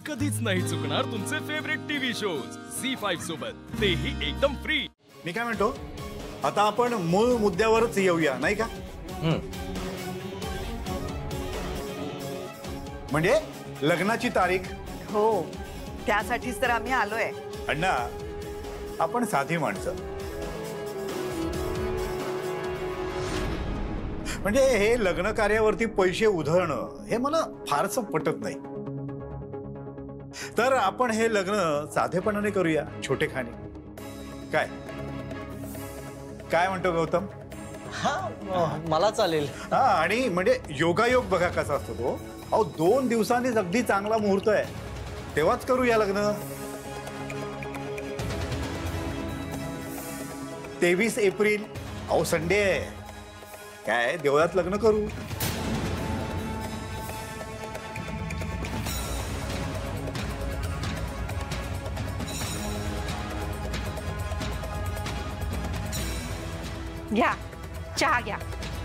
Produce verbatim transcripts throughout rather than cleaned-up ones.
कधीच नाही चुकणार तुमचे favourite TV shows Zee five सोबत, तेही एकदम फ्री। मी काय म्हणतो, आता आपण मूळ मुद्द्यावरच येऊया नाही का? म्हणजे लग्नाची तारीख। हो, त्यासाठीच तर आम्ही आलोय। अण्णा, आपण साधी माणसं, म्हणजे हे लग्न कार्यावरती पैसे उधळणं हे मला फारसं पटत नाही। तर आपण हे लग्न साधेपणाने करूया, छोटेखानी। काय काय म्हणतो गौतम? हा, मला चालेल। हा, आणि म्हणजे योगायोग बघा कसा असतो तो। अहो, दोन दिवसांनीच अगदी चांगला मुहूर्त आहे, तेव्हाच करूया लग्न। तेवीस एप्रिल, अहो संडे आहे, काय देवळात लग्न करू। घ्या चहा घ्या।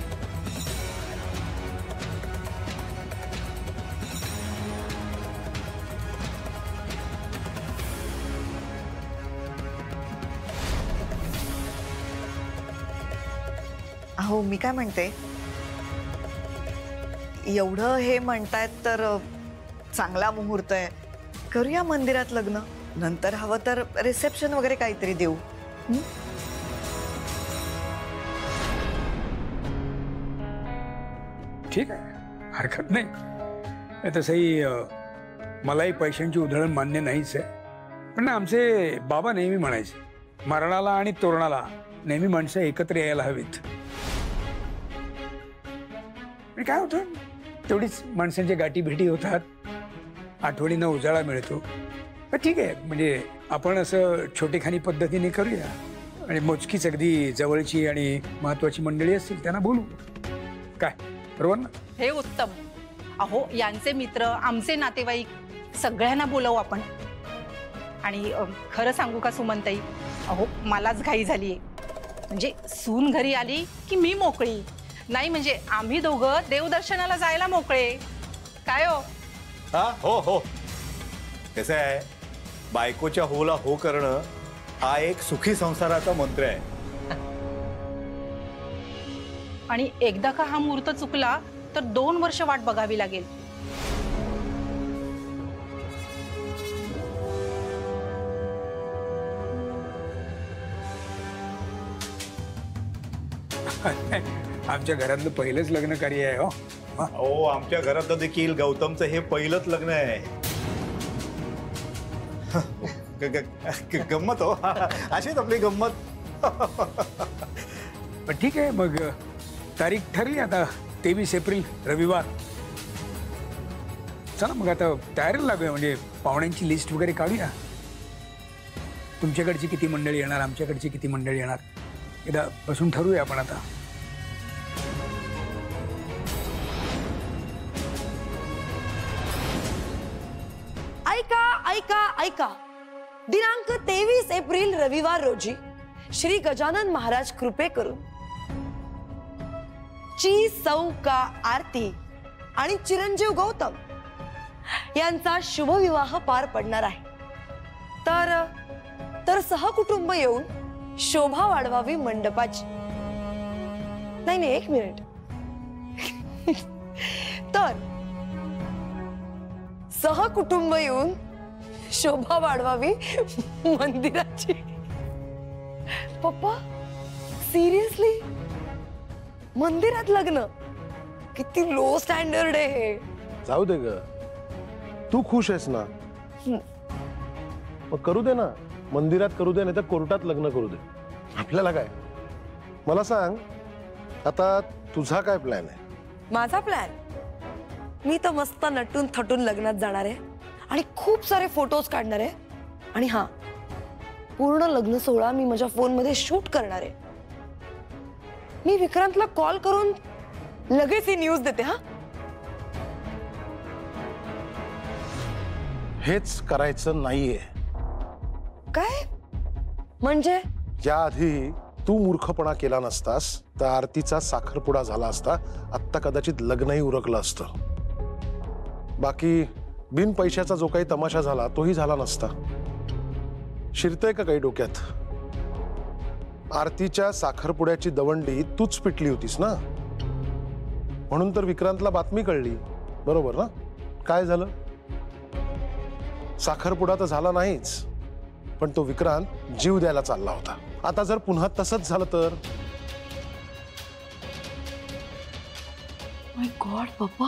अहो, मी काय म्हणते, एवढं हे म्हणतायत तर चांगला मुहूर्त आहे, करूया मंदिरात लग्न। नंतर हवं तर रिसेप्शन वगैरे काहीतरी देऊ। ठीक आहे, हरकत नाही। तसंही मलाही पैशांची उधळण मान्य नाहीच आहे, पण आमचे बाबा नेहमी म्हणायचे, मरणाला आणि तोरणाला नेहमी माणसं एकत्र यायला हवीत। काय होतं, तेवढीच माणसांच्या गाठी भेटी होतात, आठवणीनं उजाळा मिळतो। ठीक आहे, म्हणजे आपण असं छोटेखानी पद्धतीने करूया, आणि मोजकीच अगदी जवळची आणि महत्वाची मंडळी असतील त्यांना बोलू, काय बरोबर ना? हे उत्तम। अहो, यांचे मित्र, आमचे नातेवाईक, सगळ्यांना बोलवू आपण। आणि खरं सांगू का सुमनताई, अहो मलाच घाई झालीये। म्हणजे सून घरी आली की मी मोकळी, नाही म्हणजे आम्ही दोघं देवदर्शनाला जायला मोकळे, काय हो? हा, हो हो, कसं आहे, बायकोच्या होला हो करणं हा एक सुखी संसाराचा मंत्र आहे। आणि एकदा का हा मुहूर्त चुकला तर दोन वर्ष वाट बघावी लागेल। आमच्या घरातलं पहिलंच लग्न कार्य आहे। हो हो, आमच्या घरातलं देखील गौतमचं हे पहिलंच लग्न आहे। गंमत हो, अशीच आपली गंमत। पण ठीक आहे, मग तारीख ठरली आता, तेवीस एप्रिल रविवार। चला मग आता तयारीला लागूया, म्हणजे पाहुण्यांची लिस्ट वगैरे काढूया। तुमच्याकडची किती मंडळी येणार, आमच्याकडची किती मंडळी येणार, एकदा बसून ठरवूया आपण आता। ऐका ऐका ऐका, दिनांक तेवीस एप्रिल रविवार रोजी श्री गजानन महाराज कृपे करून ची सौ का आरती आणि चिरंजीव गौतम यांचा शुभविवाह पार पडणार आहे। तर तर सहकुटुंब येऊन शोभा वाढवावी मंडपाची। नाही नाही, एक मिनिट। तर सहकुटुंब येऊन शोभा वाढवावी मंदिराची। पप्पा, सिरियसली मंदिरात लग्न? किती लो स्टँडर्ड आहे हे। जाऊ दे ग, तू खुश आहेस ना, मग करू दे ना, मंदिरात करू दे, नाही तर कोर्टात लग्न करू दे, आपल्याला काय। मला सांग, आता तुझा काय प्लॅन आहे? माझा प्लॅन, मी तर मस्त नटून थटून लग्नात जाणार आहे आणि खूप सारे फोटोज काढणार आहे। आणि हा, पूर्ण लग्न सोहळा मी माझ्या फोन मध्ये शूट करणार आहे। मी विक्रांतला कॉल करून लगेच ही न्यूज देते। हा, हेच करायचं नाहीये। काय म्हणजे? या आधी तू मूर्खपणा केला नसतास तर आरतीचा साखरपुडा झाला असता, आत्ता कदाचित लग्नही उरकलं असतं। बाकी बिन पैशाचा जो काही तमाशा झाला तोही झाला नसता. शिरतय का काही डोक्यात? आरतीच्या साखरपुड्याची दवंडी तूच पिटली होतीस ना, म्हणून तर विक्रांतला बातमी कळली. बरोबर ना? काय झालं? साखरपुडा तर झाला नाहीच, पण तो विक्रांत जीव द्यायला चालला होता. आता जर पुन्हा तसंच झालं तर? माय गॉड पप्पा,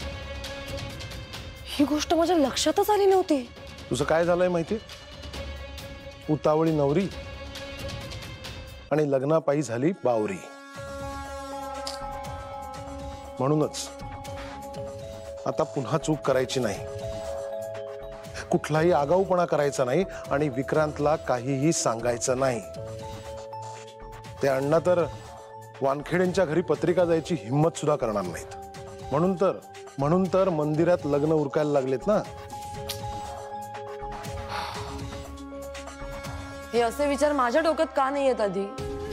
ही गोष्ट माझ्या लक्षातच आली नव्हती. तुझं काय झालंय माहिती? उतावळी नवरी आणि लग्नापायी झाली बावरी. म्हणूनच आता पुन्हा चूक करायची नाही, कुठलाही आगाऊपणा करायचा नाही आणि विक्रांतला काहीही सांगायचं नाही. ते अण्णा तर वानखेडेंच्या घरी पत्रिका जायची हिम्मत सुद्धा करणार नाहीत. म्हणून तर म्हणून तर मंदिरात लग्न उरकायला लागलेत ना. हे असे विचार माझ्या डोक्यात का नाही येत आधी?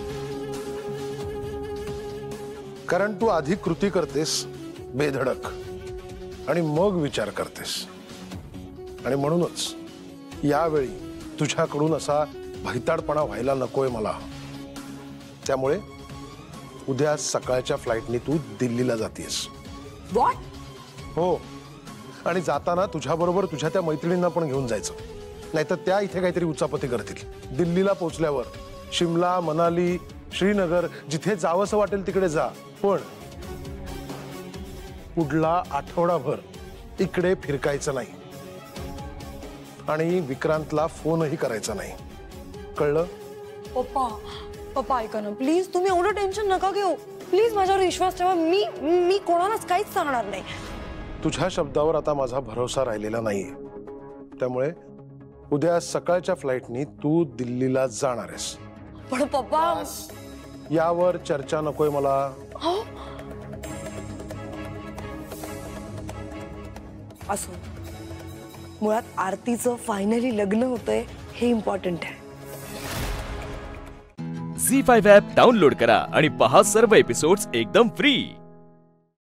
कारण तू आधी कृती करतेस बेधडक आणि मग विचार करतेस. आणि म्हणूनच यावेळी तुझ्याकडून असा भैताडपणा व्हायला नकोय मला. त्यामुळे उद्या सकाळच्या फ्लाईटनी तू दिल्लीला जातेस. व्हॉट? हो, आणि जाताना तुझ्याबरोबर तुझ्या त्या मैत्रिणींना पण घेऊन जायचं, नाहीतर त्या इथे काहीतरी उचापती करतील. दिल्लीला पोहोचल्यावर शिमला, मनाली, श्रीनगर जिथे जावंसं वाटेल तिकडे जा, पण पुढला आठवडाभर इकडे फिरकायचं नाही आणि विक्रांतला फोनही करायचा नाही. कळलं? पप्पा पप्पा ऐका ना प्लीज, तुम्ही एवढं टेन्शन नका घेऊ. प्लीज माझ्यावर विश्वास ठेवा. मी मी कोणालाच काहीच सांगणार नाही. तुझ्या शब्दावर आता माझा भरोसा राहिलेला नाहीये. त्यामुळे उद्या सकाळच्या फ्लाईटनी तू दिल्लीला जाणार आहेस. पण पप्पा, यावर चर्चा नकोय मला. असो, मुळात आरतीचं फायनली लग्न होतंय हे इम्पॉर्टंट आहे. झी फाईव्ह ॲप डाउनलोड करा आणि पहा सर्व एपिसोड्स एकदम फ्री.